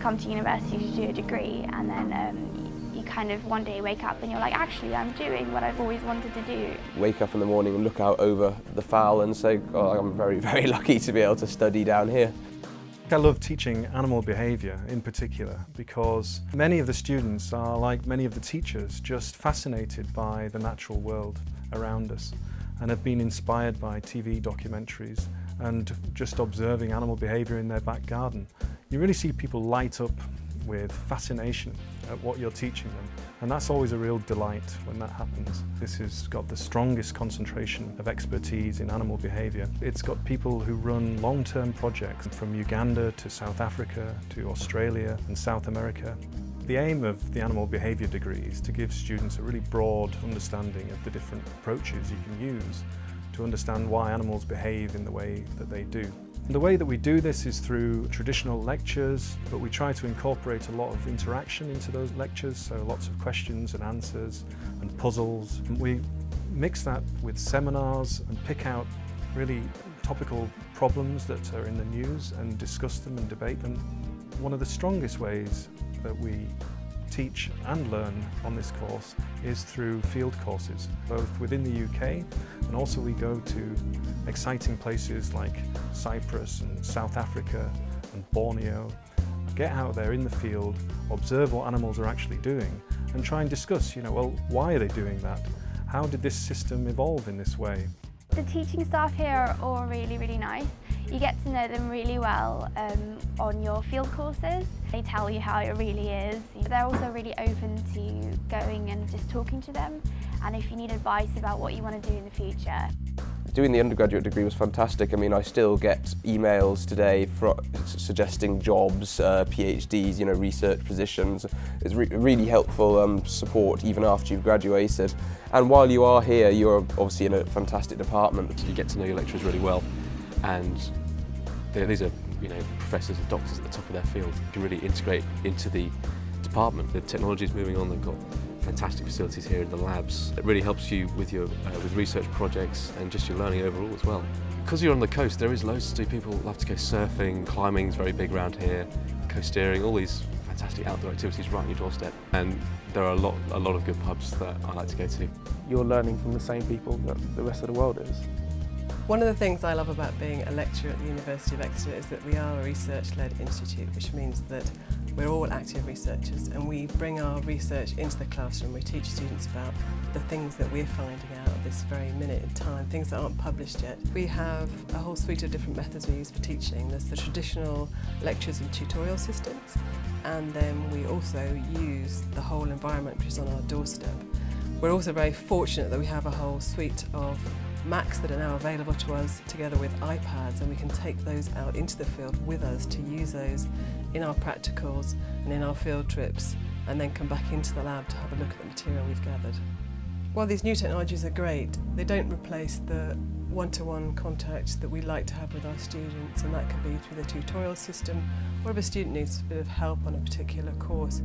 come to university to do a degree, and then you kind of one day wake up and you're like, actually I'm doing what I've always wanted to do. Wake up in the morning and look out over the Fowl and say, oh, I'm very, very lucky to be able to study down here. I love teaching animal behaviour in particular because many of the students are, like many of the teachers, just fascinated by the natural world around us and have been inspired by TV documentaries and just observing animal behaviour in their back garden. You really see people light up with fascination at what you're teaching them, and that's always a real delight when that happens. This has got the strongest concentration of expertise in animal behaviour. It's got people who run long-term projects from Uganda to South Africa to Australia and South America. The aim of the animal behaviour degree is to give students a really broad understanding of the different approaches you can use to understand why animals behave in the way that they do. The way that we do this is through traditional lectures, but we try to incorporate a lot of interaction into those lectures, so lots of questions and answers and puzzles. We mix that with seminars and pick out really topical problems that are in the news and discuss them and debate them. One of the strongest ways that we teach and learn on this course is through field courses, both within the UK and also we go to exciting places like Cyprus and South Africa and Borneo. Get out there in the field, observe what animals are actually doing and try and discuss, well, why are they doing that? How did this system evolve in this way? The teaching staff here are all really, really nice. You get to know them really well on your field courses. They tell you how it really is. They're also really open to going and just talking to them, and if you need advice about what you want to do in the future. Doing the undergraduate degree was fantastic. I mean, I still get emails today suggesting jobs, PhDs, research positions. It's really helpful support even after you've graduated. And while you are here, you're obviously in a fantastic department. You get to know your lecturers really well, and these are professors and doctors at the top of their field. You can really integrate into the department. The technology is moving on. They've got fantastic facilities here in the labs. It really helps you with your with research projects and just your learning overall as well. Because you're on the coast, there is loads to do. People love to go surfing, climbing is very big around here, coasteering, all these fantastic outdoor activities right on your doorstep. And there are a lot of good pubs that I like to go to. You're learning from the same people that the rest of the world is. One of the things I love about being a lecturer at the University of Exeter is that we are a research-led institute, which means that we're all active researchers and we bring our research into the classroom. We teach students about the things that we're finding out at this very minute in time, things that aren't published yet. We have a whole suite of different methods we use for teaching. There's the traditional lectures and tutorial systems, and then we also use the whole environment which is on our doorstep. We're also very fortunate that we have a whole suite of Macs that are now available to us together with iPads, and we can take those out into the field with us to use those in our practicals and in our field trips, and then come back into the lab to have a look at the material we've gathered. While these new technologies are great, they don't replace the one-to-one contact that we like to have with our students, and that can be through the tutorial system or if a student needs a bit of help on a particular course.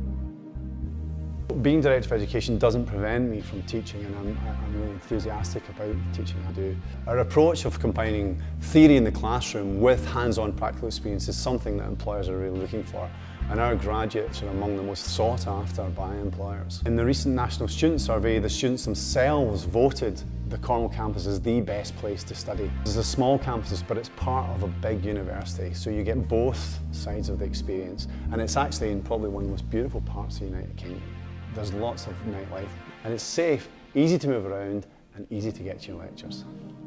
Being Director of Education doesn't prevent me from teaching, and I'm really enthusiastic about the teaching I do. Our approach of combining theory in the classroom with hands-on practical experience is something that employers are really looking for, and our graduates are among the most sought after by employers. In the recent National Student Survey, the students themselves voted the Cornwall campus is the best place to study. It's a small campus, but it's part of a big university, so you get both sides of the experience, and it's actually in probably one of the most beautiful parts of the United Kingdom. There's lots of nightlife, and it's safe, easy to move around, and easy to get to your lectures.